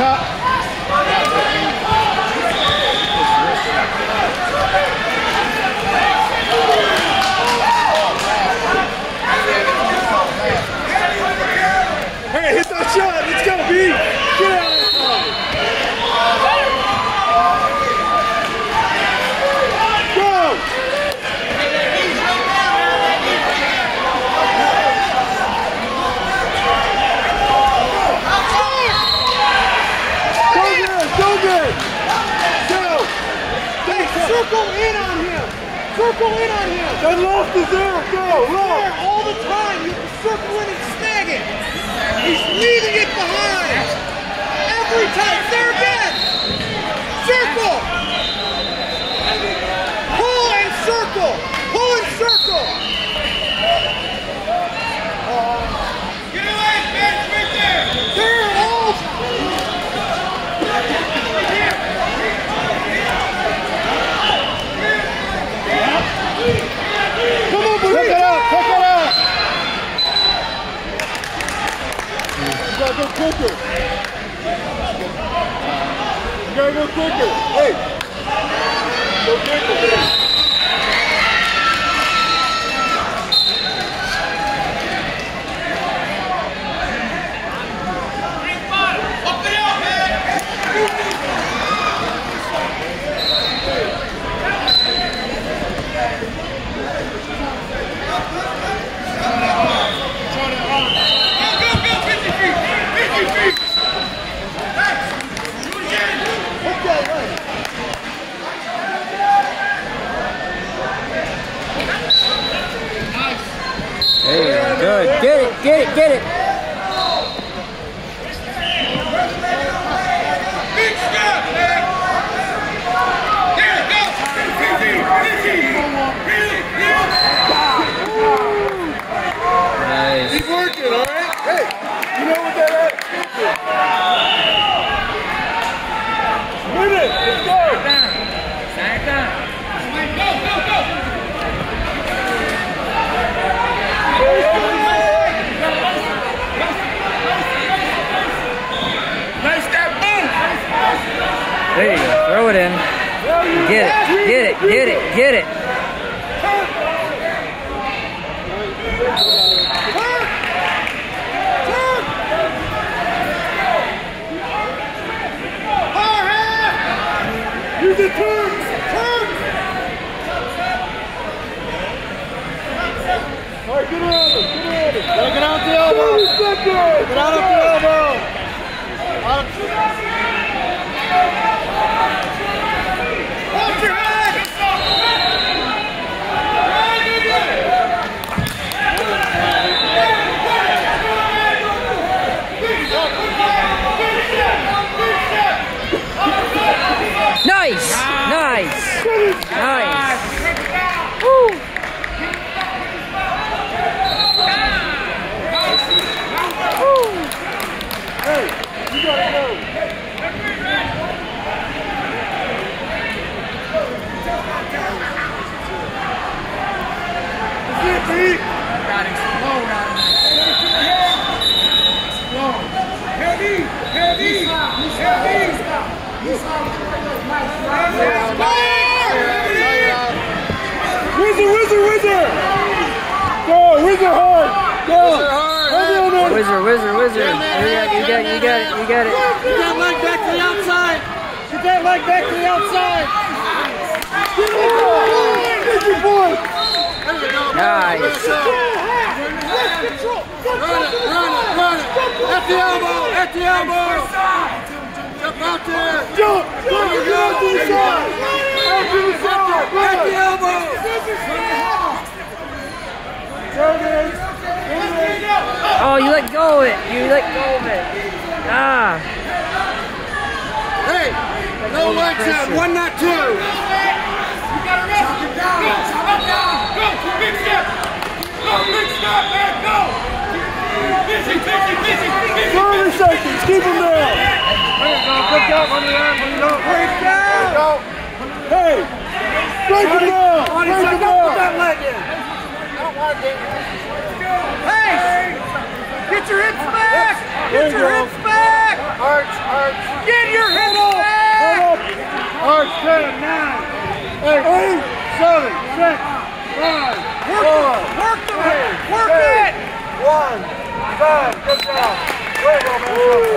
Hey, hit that shot. Let's go, B. Get out of Circle in on him! Circle in on him! That left is there! Go! There all the time! You can circle in and snag it! He's leaving it behind! Every time! There again! Circle! Pull and circle! Pull and circle! Get away, man! Right there! They're all... Come on, Blue! Pick it up! Pick it up! You gotta go quicker. You gotta go quicker. Hey! Go quicker. Hey, good. Get it, get it, get it. Big step, man. There, go. Nice. Keep working, all right? Hey, you know what that is? Win it. Let's go. Back down. There you go. Throw it in. Get it. Get it. Get it. Get it. Use the turn. Turn. All right, get around him. Get around him. Gotta get out the elbow. 30 seconds. Get out of the elbow. Hold your head! Nice. Nice. Nice. Woo. Hey, you gotta go. That's it, Pete. Riding slow, slow. Heavy, heavy, heavy. Wizard! Go, Wizard hard! Go! Wizard. You got it. Get that leg back to the outside! Get that leg back to the outside! Get your boy! Nice. Run it! At the elbow! Jump out there! Jump! Get out to the side! At the elbow! There it is! Oh, you let go of it. Ah. Hey! No legs in! One, not two! You gotta rest him down! Go! Big step! Go! Big step, man! Go! Busy! 30 seconds! Keep him there! Break down! Hey! Break him down! Put that leg in! Hey! Get your hips back! There you go. Hips back! All Arch, Arch. Get your head back! Arch, 10, 9, 8, 7, 6, 5, 4, Work the three, work two, it! 1. Done. Good job. Way to go, man.